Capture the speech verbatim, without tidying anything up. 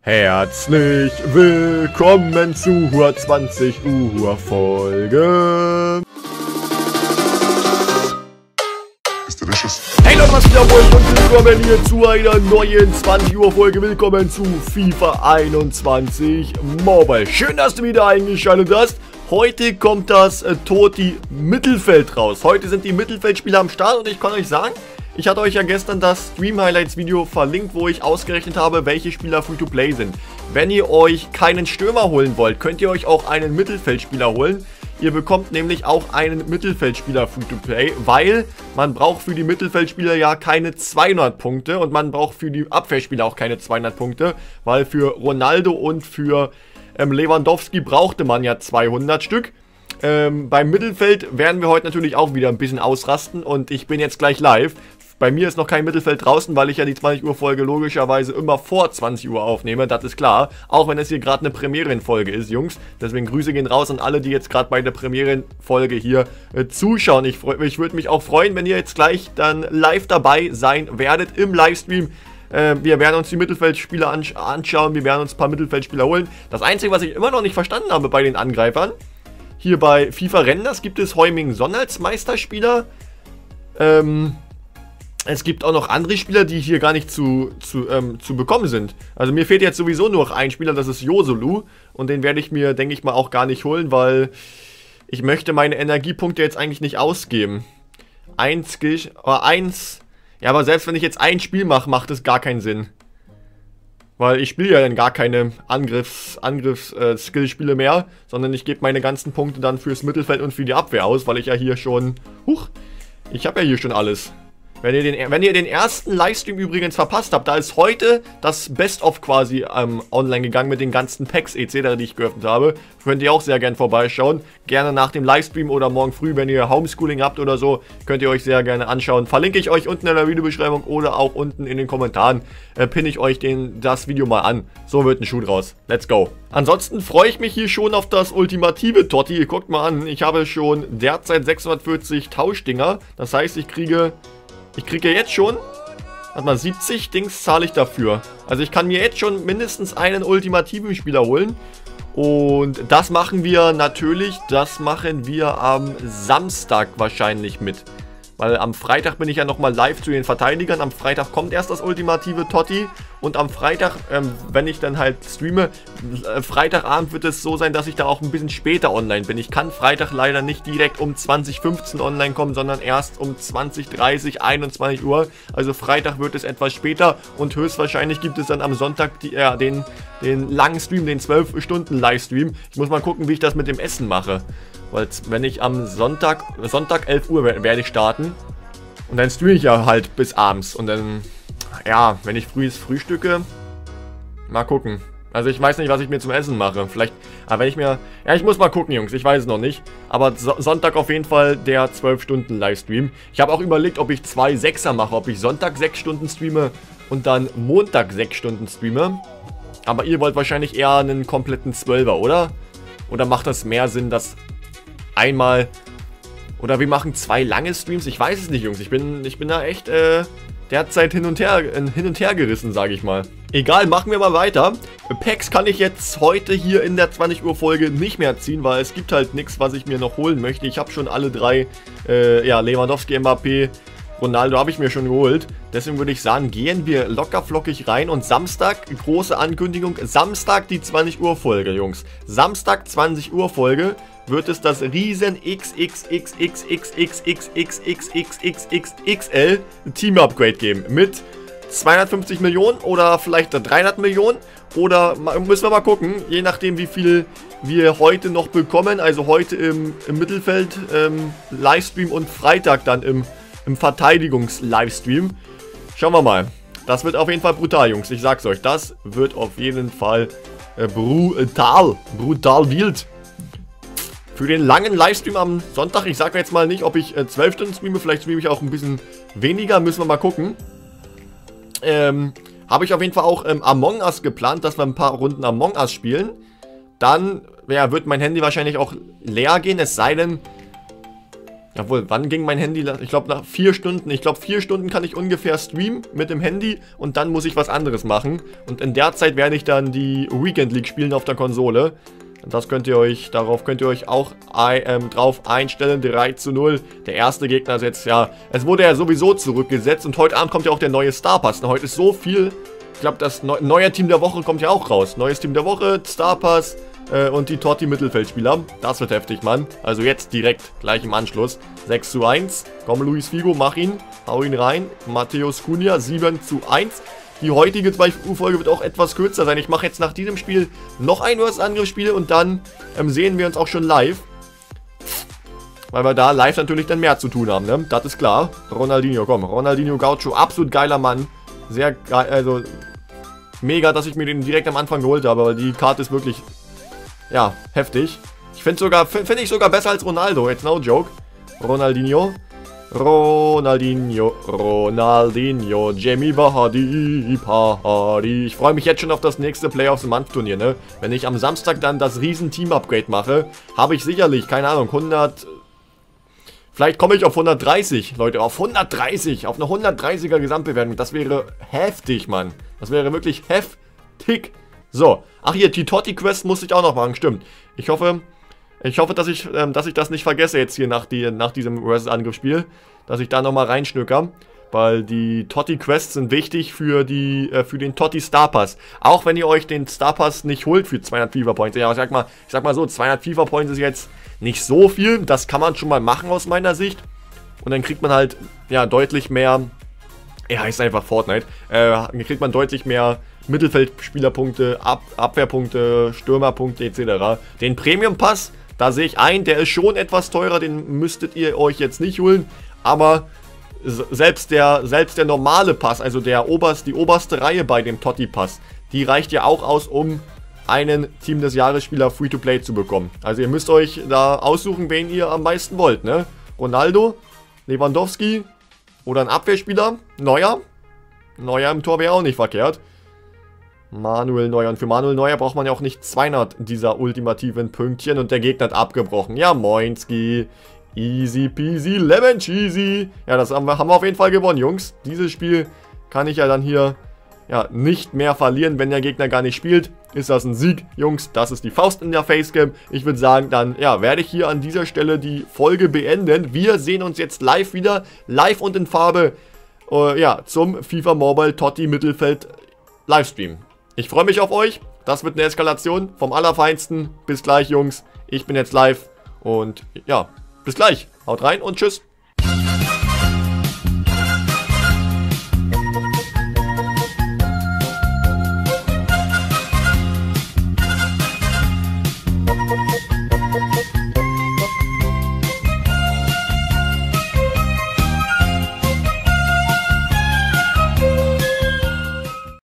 Herzlich willkommen zur zwanzig Uhr Folge. Hey Leute, was geht ab und willkommen hier zu einer neuen zwanzig Uhr Folge. Willkommen zu FIFA einundzwanzig Mobile. Schön, dass du wieder eingeschaltet hast. Heute kommt das äh, Toti Mittelfeld raus. Heute sind die Mittelfeldspieler am Start und ich kann euch sagen, ich hatte euch ja gestern das Stream-Highlights-Video verlinkt, wo ich ausgerechnet habe, welche Spieler Free-to-Play sind. Wenn ihr euch keinen Stürmer holen wollt, könnt ihr euch auch einen Mittelfeldspieler holen. Ihr bekommt nämlich auch einen Mittelfeldspieler Free-to-Play, weil man braucht für die Mittelfeldspieler ja keine zweihundert Punkte und man braucht für die Abwehrspieler auch keine zweihundert Punkte, weil für Ronaldo und für ähm, Lewandowski brauchte man ja zweihundert Stück. Ähm, beim Mittelfeld werden wir heute natürlich auch wieder ein bisschen ausrasten und ich bin jetzt gleich live. Bei mir ist noch kein Mittelfeld draußen, weil ich ja die zwanzig Uhr Folge logischerweise immer vor zwanzig Uhr aufnehme, das ist klar. Auch wenn es hier gerade eine Premierenfolge ist, Jungs. Deswegen Grüße gehen raus an alle, die jetzt gerade bei der Premierenfolge hier äh, zuschauen. Ich, ich würde mich auch freuen, wenn ihr jetzt gleich dann live dabei sein werdet im Livestream. Äh, wir werden uns die Mittelfeldspieler ansch anschauen, wir werden uns ein paar Mittelfeldspieler holen. Das Einzige, was ich immer noch nicht verstanden habe bei den Angreifern, hier bei FIFA Renders gibt es Heuming-Son als Meisterspieler. Ähm... Es gibt auch noch andere Spieler, die hier gar nicht zu, zu, ähm, zu bekommen sind. Also mir fehlt jetzt sowieso nur noch ein Spieler, das ist Joselu. Und den werde ich mir, denke ich mal, auch gar nicht holen, weil ich möchte meine Energiepunkte jetzt eigentlich nicht ausgeben. Eins, oder eins, ja, aber selbst wenn ich jetzt ein Spiel mache, macht es gar keinen Sinn. Weil ich spiele ja dann gar keine Angriffs, Angriffs, äh, Skill-Spiele mehr, sondern ich gebe meine ganzen Punkte dann fürs Mittelfeld und für die Abwehr aus, weil ich ja hier schon, huch, ich habe ja hier schon alles. Wenn ihr, den, wenn ihr den ersten Livestream übrigens verpasst habt, da ist heute das Best-of quasi ähm, online gegangen mit den ganzen Packs et cetera, die ich geöffnet habe. Könnt ihr auch sehr gern vorbeischauen. Gerne nach dem Livestream oder morgen früh, wenn ihr Homeschooling habt oder so, könnt ihr euch sehr gerne anschauen. Verlinke ich euch unten in der Videobeschreibung oder auch unten in den Kommentaren. Äh, pinne ich euch den, das Video mal an. So wird ein Schuh draus. Let's go. Ansonsten freue ich mich hier schon auf das ultimative Totti. Ihr guckt mal an, ich habe schon derzeit sechshundertvierzig Tauschdinger. Das heißt, ich kriege... Ich kriege ja jetzt schon, warte mal, siebzig Dings zahle ich dafür. Also ich kann mir jetzt schon mindestens einen ultimativen Spieler holen. Und das machen wir natürlich, das machen wir am Samstag wahrscheinlich mit. Weil am Freitag bin ich ja nochmal live zu den Verteidigern. Am Freitag kommt erst das ultimative Totti. Und am Freitag, ähm, wenn ich dann halt streame, äh, Freitagabend wird es so sein, dass ich da auch ein bisschen später online bin. Ich kann Freitag leider nicht direkt um zwanzig fünfzehn online kommen, sondern erst um zwanzig dreißig, einundzwanzig Uhr. Also Freitag wird es etwas später und höchstwahrscheinlich gibt es dann am Sonntag die, äh, den, den langen Stream, den zwölf Stunden Livestream. Ich muss mal gucken, wie ich das mit dem Essen mache. Weil wenn ich am Sonntag, Sonntag elf Uhr werde ich starten und dann streame ich ja halt bis abends und dann, ja, wenn ich frühes frühstücke, mal gucken. Also ich weiß nicht, was ich mir zum Essen mache. Vielleicht, aber wenn ich mir, ja, ich muss mal gucken, Jungs, ich weiß es noch nicht. Aber so Sonntag auf jeden Fall der zwölf Stunden Livestream. Ich habe auch überlegt, ob ich zwei Sechser mache, ob ich Sonntag sechs Stunden streame und dann Montag sechs Stunden streame. Aber ihr wollt wahrscheinlich eher einen kompletten Zwölfer, oder? Oder macht das mehr Sinn, dass einmal, oder wir machen zwei lange Streams, ich weiß es nicht, Jungs, ich bin, ich bin da echt, äh, derzeit hin und her, hin und her gerissen, sage ich mal. Egal, machen wir mal weiter. Packs kann ich jetzt heute hier in der zwanzig Uhr Folge nicht mehr ziehen, weil es gibt halt nichts, was ich mir noch holen möchte. Ich habe schon alle drei, äh, ja, Lewandowski, Mbappé, Ronaldo habe ich mir schon geholt. Deswegen würde ich sagen, gehen wir locker flockig rein und Samstag, große Ankündigung, Samstag die zwanzig Uhr Folge, Jungs. Samstag zwanzig Uhr Folge wird es das riesen X X X X X X X X X X X X X L Team Upgrade geben mit zweihundertfünfzig Millionen oder vielleicht dreihundert Millionen oder müssen wir mal gucken, je nachdem wie viel wir heute noch bekommen, also heute im, im Mittelfeld ähm, Livestream und Freitag dann im, im Verteidigungs-Livestream. Schauen wir mal. Das wird auf jeden Fall brutal, Jungs, ich sag's euch, das wird auf jeden Fall äh, brutal, brutal wild. Für den langen Livestream am Sonntag, ich sage jetzt mal nicht, ob ich äh, zwölf Stunden streame, vielleicht streame ich auch ein bisschen weniger, müssen wir mal gucken. Ähm, habe ich auf jeden Fall auch ähm, Among Us geplant, dass wir ein paar Runden Among Us spielen. Dann ja, wird mein Handy wahrscheinlich auch leer gehen, es sei denn, Obwohl, wann ging mein Handy? Ich glaube nach vier Stunden. Ich glaube vier Stunden kann ich ungefähr streamen mit dem Handy und dann muss ich was anderes machen. Und in der Zeit werde ich dann die Weekend League spielen auf der Konsole. Und das könnt ihr euch, darauf könnt ihr euch auch ähm, drauf einstellen. drei zu null. Der erste Gegner ist jetzt, ja, es wurde ja sowieso zurückgesetzt. Und heute Abend kommt ja auch der neue Star Pass. Heute ist so viel. Ich glaube, das neu neue Team der Woche kommt ja auch raus. Neues Team der Woche, Star Pass. Und die Totti Mittelfeldspieler. Das wird heftig, Mann. Also jetzt direkt, gleich im Anschluss. sechs zu eins. Komm, Luis Figo, mach ihn. Hau ihn rein. Matthäus Cunha, sieben zu eins. Die heutige zwei Uhr Folge wird auch etwas kürzer sein. Ich mache jetzt nach diesem Spiel noch ein neues Angriffsspiel und dann ähm, sehen wir uns auch schon live. Weil wir da live natürlich dann mehr zu tun haben, ne? Das ist klar. Ronaldinho, komm. Ronaldinho Gaucho, absolut geiler Mann. Sehr geil, also mega, dass ich mir den direkt am Anfang geholt habe, weil die Karte ist wirklich... Ja, heftig. Ich finde sogar, finde ich sogar besser als Ronaldo. Jetzt no joke. Ronaldinho. Ronaldinho. Ronaldinho. Jamie Vardy. Party. Ich freue mich jetzt schon auf das nächste Player of the Month Turnier, ne? Wenn ich am Samstag dann das riesen Team-Upgrade mache, habe ich sicherlich, keine Ahnung, hundert... Vielleicht komme ich auf hundertdreißig, Leute. Auf hundertdreißig. Auf eine hundertdreißiger Gesamtbewertung. Das wäre heftig, Mann. Das wäre wirklich heftig. So, ach hier, die Totti-Quest muss ich auch noch machen, stimmt. Ich hoffe, ich hoffe, dass ich, ähm, dass ich das nicht vergesse jetzt hier nach, die, nach diesem Versus-Angriffsspiel, dass ich da nochmal reinschnücker, weil die Totti-Quests sind wichtig für, die, äh, für den Totti-Star-Pass. Auch wenn ihr euch den Star-Pass nicht holt für zweihundert FIFA-Points. Ja, ich sag mal, ich sag mal so, zweihundert FIFA-Points ist jetzt nicht so viel, das kann man schon mal machen aus meiner Sicht. Und dann kriegt man halt, ja, deutlich mehr, ja, heißt einfach Fortnite, äh, dann kriegt man deutlich mehr Mittelfeldspielerpunkte, Ab Abwehrpunkte, Stürmerpunkte et cetera. Den Premium-Pass, da sehe ich ein, der ist schon etwas teurer, den müsstet ihr euch jetzt nicht holen, aber selbst der, selbst der normale Pass, also der oberst, die oberste Reihe bei dem Totti-Pass, die reicht ja auch aus, um einen Team des Jahresspieler Free-to-Play zu bekommen. Also ihr müsst euch da aussuchen, wen ihr am meisten wollt, ne? Ronaldo, Lewandowski oder ein Abwehrspieler, Neuer. Neuer im Tor wäre auch nicht verkehrt. Manuel Neuer. Und für Manuel Neuer braucht man ja auch nicht zweihundert dieser ultimativen Pünktchen. Und der Gegner hat abgebrochen. Ja, Moinski. Easy peasy, lemon cheesy. Ja, das haben wir, haben wir auf jeden Fall gewonnen, Jungs. Dieses Spiel kann ich ja dann hier ja nicht mehr verlieren, wenn der Gegner gar nicht spielt. Ist das ein Sieg, Jungs? Das ist die Faust in der Facecam. Ich würde sagen, dann ja, werde ich hier an dieser Stelle die Folge beenden. Wir sehen uns jetzt live wieder. Live und in Farbe. Uh, ja, zum FIFA Mobile Totti Mittelfeld Livestream. Ich freue mich auf euch. Das wird eine Eskalation vom Allerfeinsten. Bis gleich, Jungs. Ich bin jetzt live. Und ja, bis gleich. Haut rein und tschüss.